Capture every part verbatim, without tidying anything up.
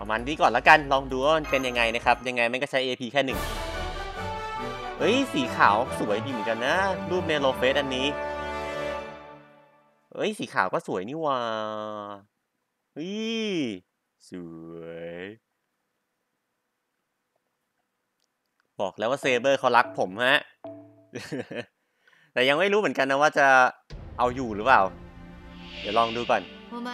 ประมาณนี้ก่อนแล้วกันลองดูว่ามันเป็นยังไงนะครับยังไงมันก็ใช้ เอ พี แค่หนึ่งเฮ้ยสีขาวสวยดีเหมือนกันนะรูปเนโรเฟสอันนี้เฮ้ยสีขาวก็สวยนี่ว่าเฮ้ยสวยบอกแล้วว่าเซเบอร์เขารักผมฮะ แต่ยังไม่รู้เหมือนกันนะว่าจะเอาอยู่หรือเปล่าเดี๋ยวลองดูก่อน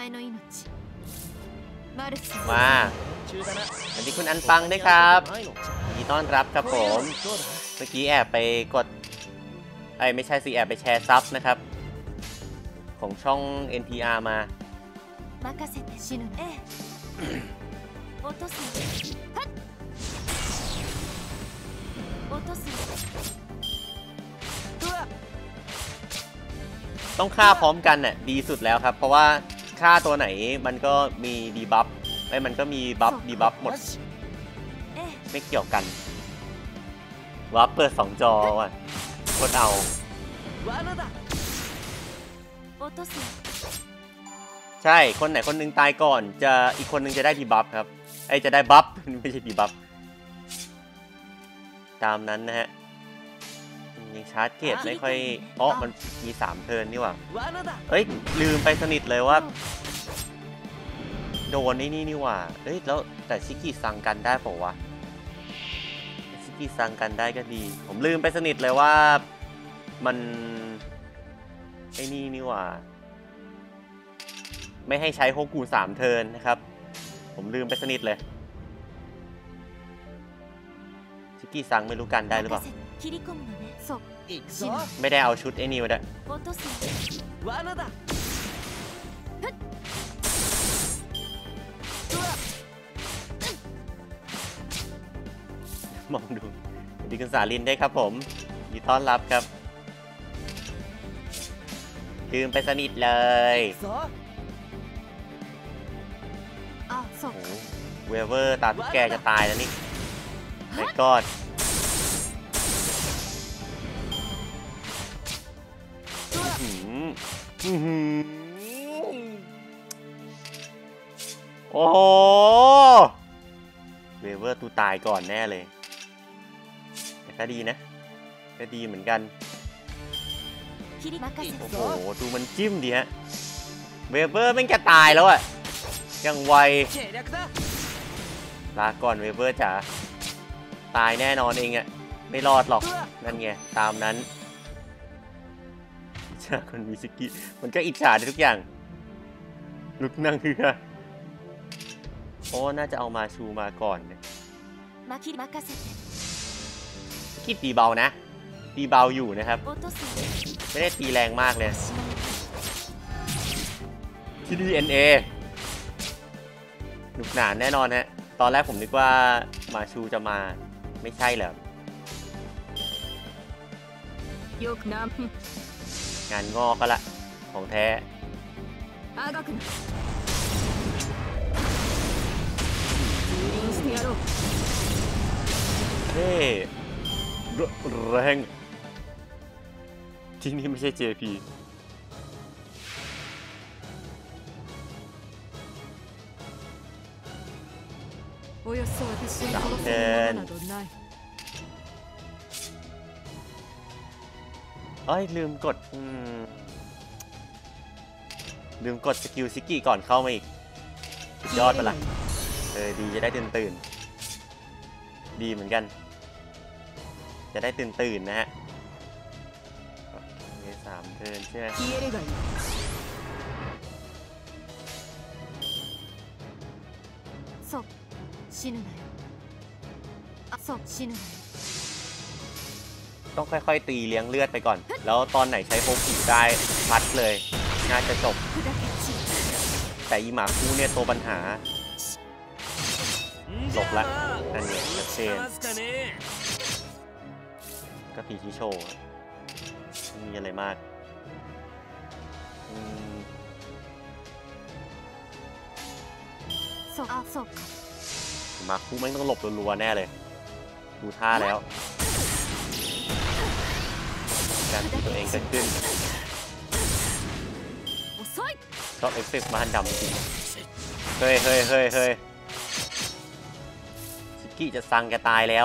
มาอันนี้คุณอันปังด้วยครับยินดีต้อนรับครับผมเมื่อกี้แอบไปกดไอ้ไม่ใช่สิแอบไปแชร์ซับนะครับของช่อง เอ็น พี อาร์ มาต้องฆ่าพร้อมกันน่ะดีสุดแล้วครับเพราะว่าฆ่าตัวไหนมันก็มีดีบัฟไอ้มันก็มีบัฟดีบัฟหมดไม่เกี่ยวกันวับเปิดสองจอว่ะกดเอาใช่คนไหนคนนึงตายก่อนจะอีกคนนึงจะได้ดีบัฟครับไอ้จะได้บัฟไม่ใช่ดีบัฟตามนั้นนะฮะยังชาร์จเกตไม่ค่อยอ๋อมันมีสามเทิร์นนี่หว่าเอ้ยลืมไปสนิทเลยว่าโดนไอ้นี่นี่หว่าเอ้ยแล้วแต่ชิกิซังกันได้เปล่าวะชิกิซังกันได้ก็ดีผมลืมไปสนิทเลยว่ามันไอ้นี่นี่หว่าไม่ให้ใช้โฮกูสามเทิร์นนะครับผมลืมไปสนิทเลยชิกิซังไม่รู้กันได้หรือเปล่าไม่ได้เอาชุดไอ้นี่มาด้วยมองดูดีคุณสาลินได้ครับผมยินดีต้อนรับครับลืมไปสนิทเลยโอ้โหเวเวอร์ตาตุ๊กแกจะตายแล้วนี่ไม่กอดโอ้โหเวเวอร์ตูตายก่อนแน่เลยแต่ก็ดีนะก็ดีเหมือนกันโอ้โหดูมันจิ้มดีฮะเวเวอร์แม่งจะตายแล้วอะยังไวลาก่อนเวเวอร์จ๋าตายแน่นอนเองอะไม่รอดหรอกนั่นไงตามนั้นอิจฉาคนมีสกิมันก็อิจฉาได้ทุกอย่างลุกนั่งเรือโอ้น่าจะเอามาชูมาก่อนเนี่ยสกิตีเบานะตีเบาอยู่นะครับไม่ได้ตีแรงมากเลยที่ดี เอ็น เอ หนุกหนานแน่นอนฮะตอนแรกผมนึกว่ามาชูจะมาไม่ใช่เหรองานงอกก็ละของแท้เฮ้แรงที่นี่ไม่ใช่ เจ พี สามเทิร์นเอ้ยลืมกดลืมกดสกิลซิกกี้ก่อนเข้ามาอีกยอดไปละเออดีจะได้ตื่นตื่นดีเหมือนกันจะได้ตื่นตื่นนะฮะมีสามเทิร์นใช่ไหมต้องค่อยๆตีเลี้ยงเลือดไปก่อนแล้วตอนไหนใช้โฮกิได้พัดเลยน่าจะจบแต่อีหมาคู่เนี่ยตัวปัญหาหลบละนั่นเนี่ยชัดเจนก็ตีชิโชว์ไม่มีอะไรมากมาคู่ไม่ต้องหลบรัวๆแน่เลยดูท่าแล้วการตีตัวเองเกิดขึ้นชอบเอฟเฟกต์มาหันดำจริงเฮ้ยเฮ้ยเฮ้ยเฮ้ยกิจะซังแกตายแล้ว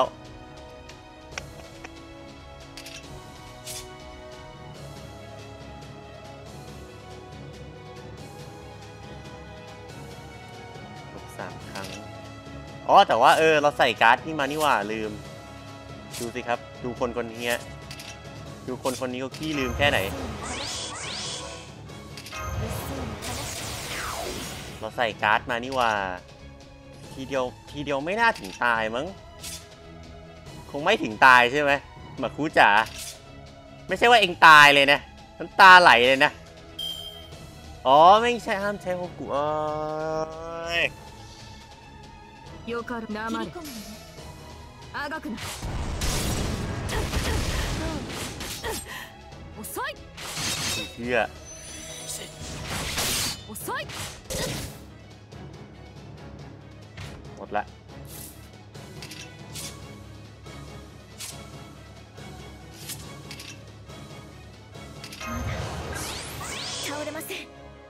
สามครั้งอ๋อแต่ว่าเออเราใส่การ์ดนี่มานี่ว่าลืมดูสิครับดูคนคนนี้ดูคนคนนี้เขาขี้ลืมแค่ไหนเราใส่การ์ดมานี่ว่าทีเดียวทีเดียวไม่น่าถึงตายมั้งคงไม่ถึงตายใช่ไหมหมาคูจ๋าไม่ใช่ว่าเองตายเลยนะน้ำตาไหลเลยนะอ๋อไม่ใช่ห้ามใช้โฮกุเอ้ยよかるなまれあがくな遅いเชื่อ遅いหมดละ倒れません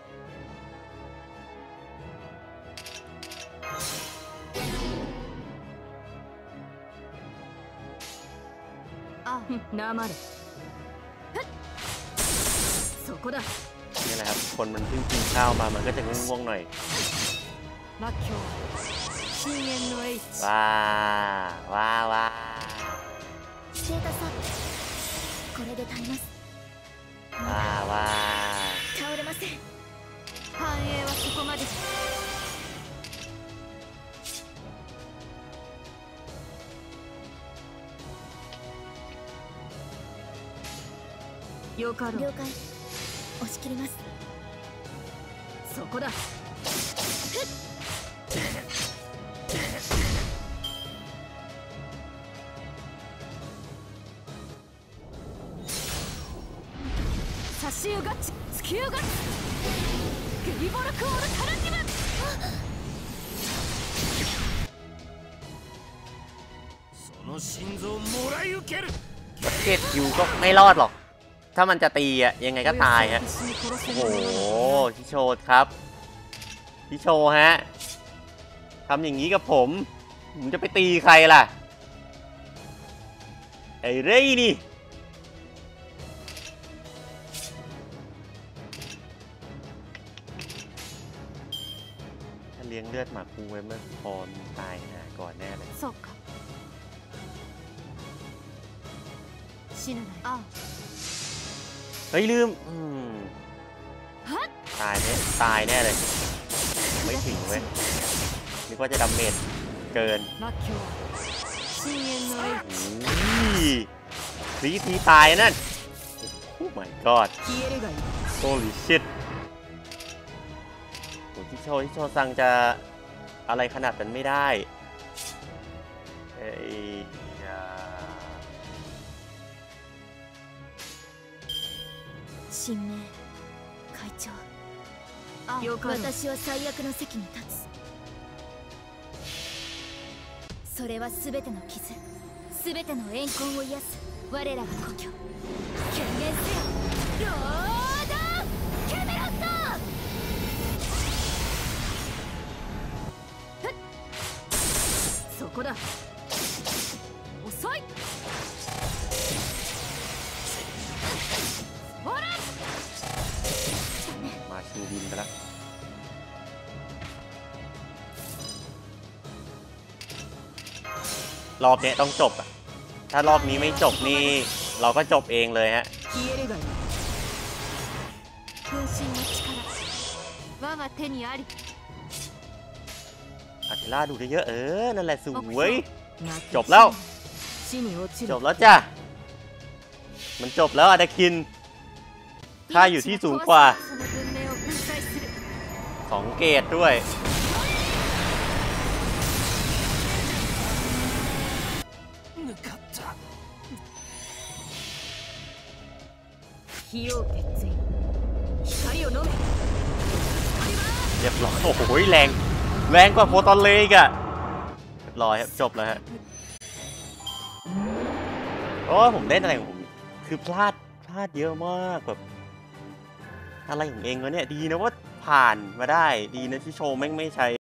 なまれそこだนี่แหละครับคนมันเพิ่งกินข้าวมามันก็จะง่วงๆหน่อยว้าว้าว้าว้าว้า了解了解押し切りますそこだ差し湯ガッチ突き湯ガッチグリボルクオールタランニムその心臓もらい受けるเก็ตอยู่ก็ไม่รอดหรอกถ้ามันจะตีอะยังไงก็ตายฮะโอ้โหพี่โชดครับพี่โชฮะทำอย่างนี้กับผมผมจะไปตีใครล่ะไอ้เร่นี่ถ้าเลี้ยงเลือดหมาคูไว้เมื่อพอมตายหาก่อนแน่เลยเฮ้ยลืมตายเนี่ยตายแน่เลยไม่ถึงเว้ยนึกว่าจะดาเมจเกินสีทีตายนั่นโอ้ my god holy shit โอ้ที่โชที่โชซังจะอะไรขนาดนั้นไม่ได้เอ้ย神明会長私は最悪の席に立つそれは全ての傷全ての怨恨を癒す我らが故郷権限せよロードキャメロットそこだ遅いมาชูบินไปแล้วรอบนี้ต้องจบอ่ะถ้ารอบนี้ไม่จบนี่เราก็จบเองเลยฮะอาทิล่าดูเยอะๆเออนั่นแหละสวยจบแล้วจบแล้วจ้ะมันจบแล้วอาดาคินค่าอยู่ที่สูงกว่าสองเกตด้วยเรียบร้อยโอ้โหแรงแรงกว่าโฟตอนเลกอะเรียบร้อยครับจบแล้วฮะโอ้ผมเล่นอะไรของผมคือพลาดพลาดเยอะมากแบบอะไรของเองวะเนี่ยดีนะว่าผ่านมาได้ดีนะที่โชว์แม่งไม่ใช้